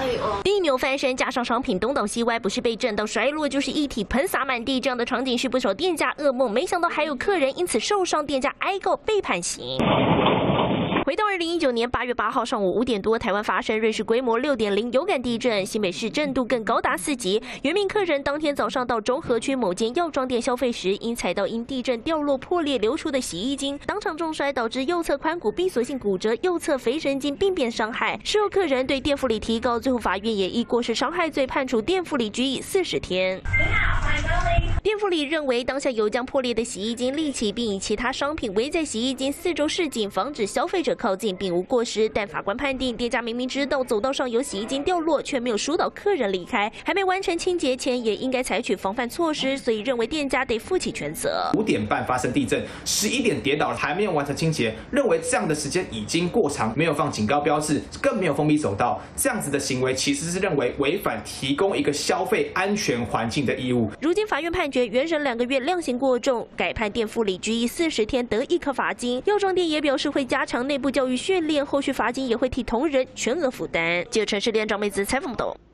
地扭翻身，加上商品东倒西歪，不是被震到摔落，就是一体喷洒满地，这样的场景是不少店家噩梦。没想到还有客人因此受伤，店家挨告被判刑。 回到2019年8月8号上午5点多，台湾发生瑞士规模6.0有感地震，新北市震度更高达4级。原名客人当天早上到中和区某间药妆店消费时，因踩到因地震掉落破裂流出的洗衣精，当场重摔，导致右侧髋骨闭锁性骨折、右侧腓神经病变伤害。事后客人对店副理提告，最后法院也以过失伤害罪判处店副理拘役40天。 店副理认为，当下有将破裂的洗衣精立起，并以其他商品围在洗衣精4周示警，防止消费者靠近，并无过失。但法官判定，店家明明知道走道上有洗衣精掉落，却没有疏导客人离开，还没完成清洁前也应该采取防范措施，所以认为店家得负起全责。 5点半发生地震，11点跌倒了，还没有完成清洁，认为这样的时间已经过长，没有放警告标志，更没有封闭走道，这样子的行为其实是认为违反提供一个消费安全环境的义务。 如今法院判决原审2个月量刑过重，改判店副理拘役40天，得1颗罚金。药妆店也表示会加强内部教育训练，后续罚金也会替同仁全额负担。记者陈世莲、张美姿采访报道。